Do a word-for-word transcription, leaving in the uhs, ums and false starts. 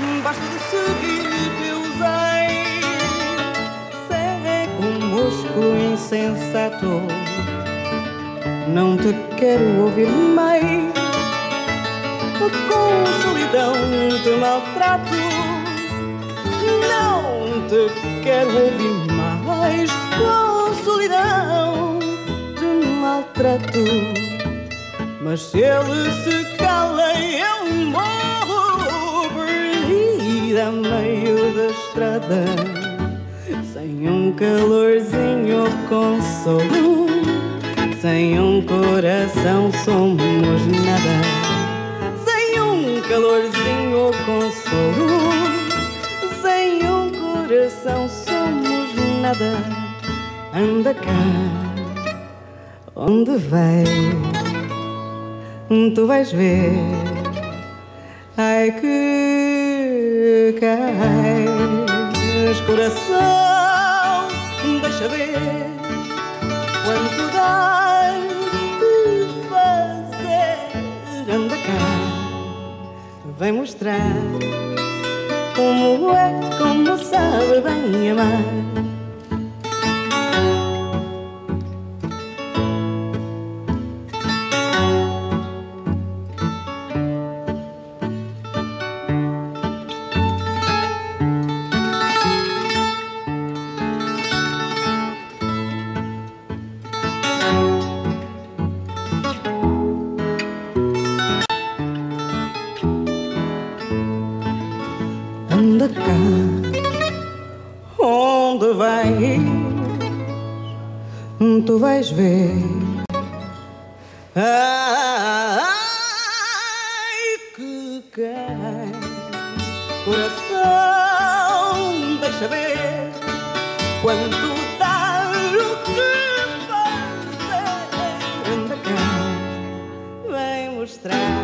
basta de seguir teus eis. Cego, músculo insensato, não te quero ouvir mais. Com solidão te maltrato, não te quero ouvir mais. Com solidão te maltrato, mas se ele se cala eu morro perdida a meio da estrada, sem um calorzinho consolo, sem um coração somos nada. Calorzinho consolo, sem um coração somos nada. Anda cá, onde vai? Tu vais ver, ai que cais. Coração, deixa ver quanto dá de fazer. Anda cá, vem mostrar como é, como sabe bem amar. Anda cá, onde vais? Tu vais ver, ai que cai. Coração, deixa ver quanto dá o que fazer. Anda cá, vem mostrar